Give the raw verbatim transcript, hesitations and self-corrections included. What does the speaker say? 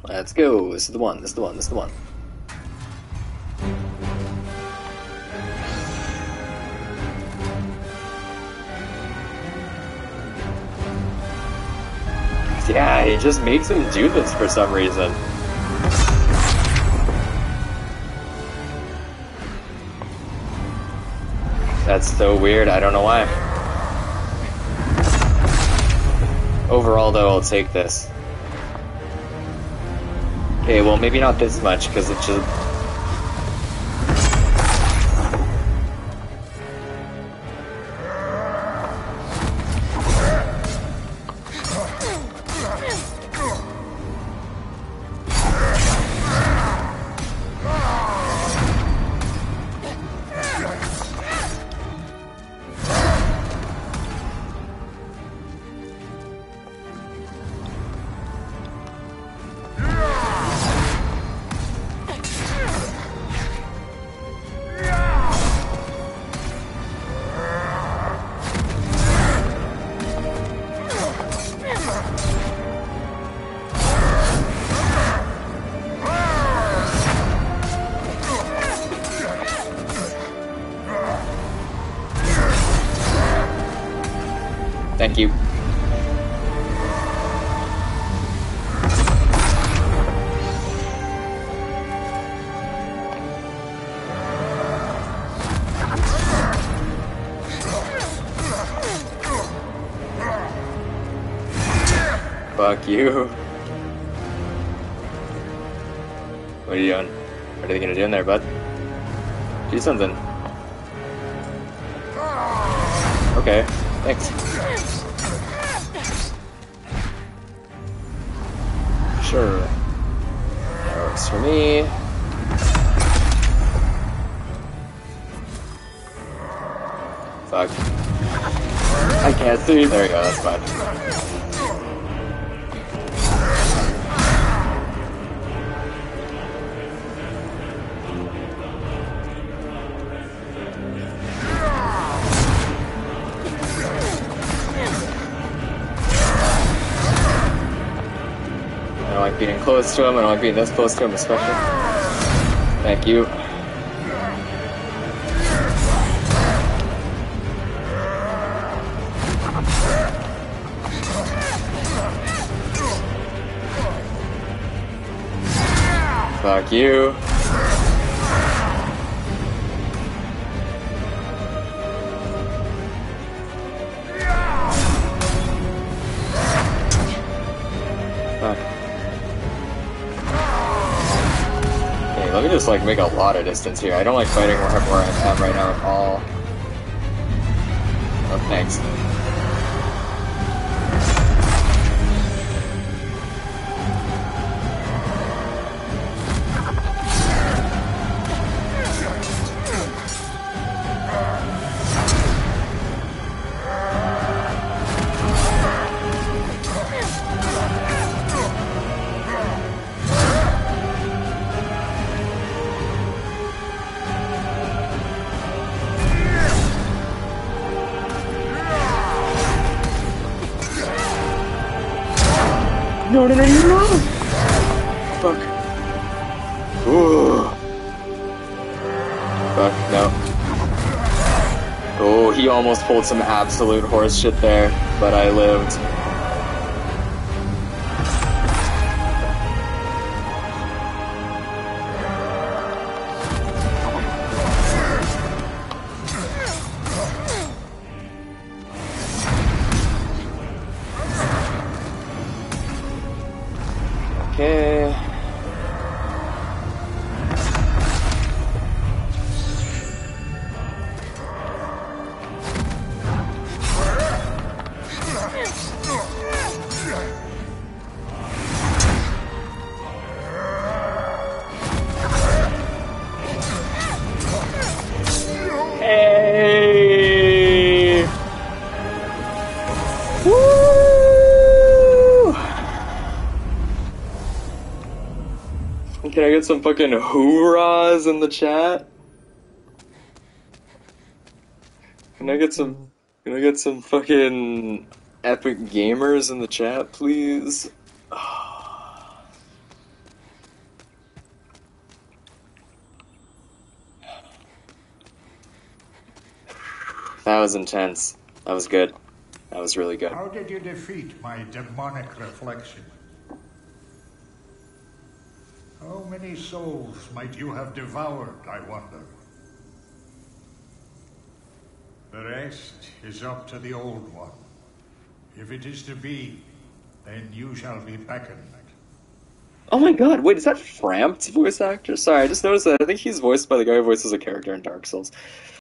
Let's go. This is the one. This is the one. This is the one. Yeah, he just makes him do this for some reason. That's so weird. I don't know why. Overall, though, I'll take this. Okay, well, maybe not this much, because it just... Thank you. Fuck you. What are you doing? What are they gonna do in there, bud? Do something. Okay, thanks. Sure. That works for me. Fuck. I can't see. There we go, that's fine. I don't like being close to him, I don't like being this close to him especially. Thank you. Fuck you. Fuck. Okay, let me just like make a lot of distance here. I don't like fighting where where I am right now at all. Oh, thanks. No, no, no, no, no! Fuck. Ooh. Fuck, no. Oh, he almost pulled some absolute horse shit there, but I lived. Okay. Hey! Woo! Can I get some fucking hoorahs in the chat? Can I get some, can I get some fucking epic gamers in the chat, please? That was intense. That was good. That was really good. How did you defeat my demonic reflection? How many souls might you have devoured, I wonder? The rest is up to the Old One. If it is to be, then you shall be beckoned. Oh my god, wait, is that Frampt's voice actor? Sorry, I just noticed that. I think he's voiced by the guy who voices a character in Dark Souls.